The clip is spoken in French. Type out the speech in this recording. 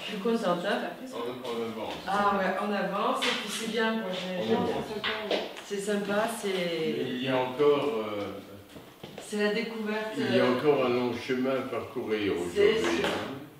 Je suis contente, hein. On avance. Ah ouais, on avance, et puis c'est bien, moi c'est sympa, Il y a encore, c'est la découverte. il y a encore un long chemin à parcourir aujourd'hui. C'est- Hein.